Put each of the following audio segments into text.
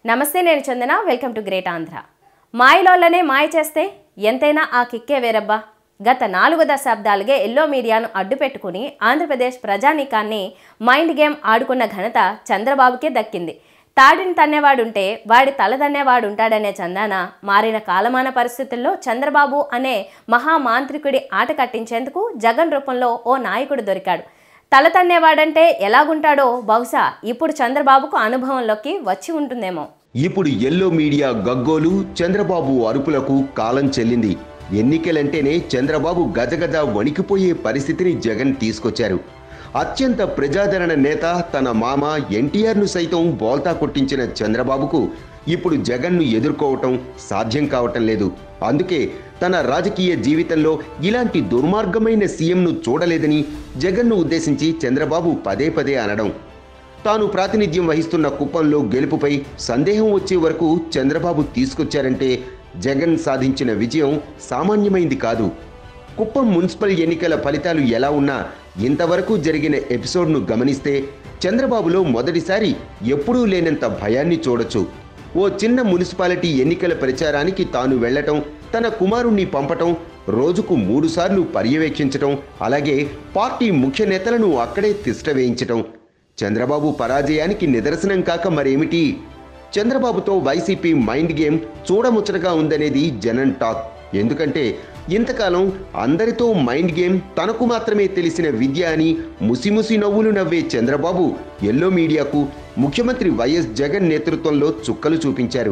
నమస్తే, నేను Chandana. Welcome to great Andhra. మాయలోళ్ళనే మాయ చేస్తే ఎంతైనా ఆ కిక్కే వేరబ్బా. గత 4 దశాబ్దాలుగా ఎల్లో మీడియాను అడ్డుపెట్టుకుని ఆంధ్రప్రదేశ్ ప్రజానీకాన్ని మైండ్ గేమ్ ఆడుకున్న ఘనత చంద్రబాబుకే దక్కింది. తాడిని తన్నేవాడుంటే వాడి తల తన్నేవాడుంటాడనే చందాన మారిన కాలమాన పరిస్థితుల్లో చంద్రబాబు అనే మహామాంత్రికుడి ఆట కట్టించేందుకు జగన్ రూపంలో ఓ నాయకుడు దొరికాడు. తల తన్నేవాడంటే ఎలాగుంటాడో బహుశా ఇప్పుడు చంద్రబాబుకు అనుభవంలోకి వచ్చి ఉంటుందేమో. ఇప్పుడు ఎల్లో మీడియా గగ్గోలు, చంద్రబాబు అరుపులకు కాలం చెల్లింది. ఎన్నికలంటేనే చంద్రబాబు గజగజ వణికిపోయే పరిస్థితిని జగన్ తీసుకొచ్చారు. అత్యంత ప్రజాదరణ నేత తన మామ ఎన్టీఆర్ను సైతం బోల్తా కొట్టించిన చంద్రబాబుకు ఇప్పుడు జగన్ను ఎదుర్కోవటం సాధ్యం కావటం లేదు. అందుకే తన రాజకీయ జీవితంలో ఇలాంటి దుర్మార్గమైన సీఎంను చూడలేదని జగన్ను ఉద్దేశించి చంద్రబాబు పదే పదే అనడం. తాను ప్రాతినిధ్యం వహిస్తున్న కుప్పంలో గెలుపుపై సందేహం వచ్చే వరకు చంద్రబాబు తీసుకొచ్చారంటే జగన్ సాధించిన విజయం సామాన్యమైంది కాదు. కుప్పం మున్సిపల్ ఎన్నికల ఫలితాలు ఎలా ఉన్నా ఇంతవరకు జరిగిన ఎపిసోడ్ను గమనిస్తే చంద్రబాబులో మొదటిసారి ఎప్పుడూ లేనంత భయాన్ని చూడొచ్చు. ఓ చిన్న మున్సిపాలిటీ ఎన్నికల ప్రచారానికి తాను వెళ్లటం, తన కుమారుణ్ణి పంపటం, రోజుకు 3 సార్లు పర్యవేక్షించటం, అలాగే పార్టీ ముఖ్య నేతలను అక్కడే తిష్ట వేయించటం చంద్రబాబు పరాజయానికి నిదర్శనం కాక మరేమిటి? చంద్రబాబుతో వైసీపీ మైండ్ గేమ్ చూడముచ్చటగా ఉందనేది జగన్ టాక్. ఎందుకంటే ఇంతకాలం అందరితో మైండ్ గేమ్ తనకు మాత్రమే తెలిసిన విద్య అని ముసిముసి నవ్వులు నవ్వే చంద్రబాబు ఎల్లో మీడియాకు ముఖ్యమంత్రి వైఎస్ జగన్ నేతృత్వంలో చుక్కలు చూపించారు.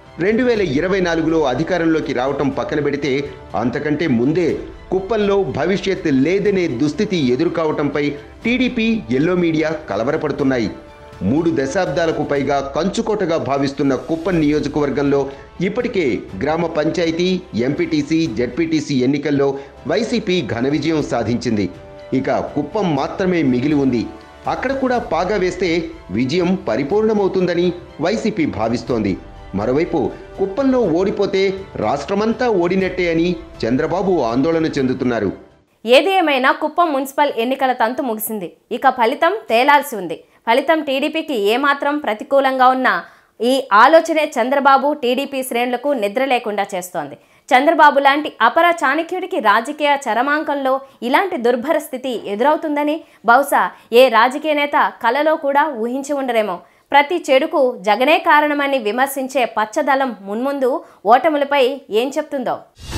2024లో అధికారంలోకి రావటం పక్కన పెడితే అంతకంటే ముందే కుప్పంలో భవిష్యత్ లేదనే దుస్థితి ఎదుర్కోవటంపై టీడీపీ, ఎల్లో మీడియా కలవరపడుతున్నాయి. 3 దశాబ్దాలకు పైగా కంచుకోటగా భావిస్తున్న కుప్పం నియోజకవర్గంలో ఇప్పటికే గ్రామ పంచాయతీ, ఎంపీటీసీ, జెడ్పీటీసీ ఎన్నికల్లో వైసీపీ ఘన విజయం సాధించింది. ఇక కుప్పం మాత్రమే మిగిలి ఉంది. అక్కడ కూడా పాగా వేస్తే విజయం పరిపూర్ణమవుతుందని వైసీపీ భావిస్తోంది. మరోవైపు కుప్పంలో ఓడిపోతే రాష్ట్రమంతా ఓడినట్టే అని చంద్రబాబు ఆందోళన చెందుతున్నారు. ఏది ఏమైనా కుప్పం మున్సిపల్ ఎన్నికల తంతు ముగిసింది. ఇక ఫలితం తేలాల్సి ఉంది. ఫలితం టీడీపీకి ఏమాత్రం ప్రతికూలంగా ఉన్నా ఈ ఆలోచనే చంద్రబాబు, టీడీపీ శ్రేణులకు నిద్ర లేకుండా చేస్తోంది. చంద్రబాబు లాంటి అపర చాణక్యుడికి రాజకీయ చరమాంకంలో ఇలాంటి దుర్భర స్థితి ఎదురవుతుందని బహుశా ఏ రాజకీయ నేత కలలో కూడా ఊహించి ఉండరేమో. ప్రతి చెడుకు జగనే కారణమని విమర్శించే పచ్చదళం మున్ముందు ఓటములపై ఏం చెప్తుందో.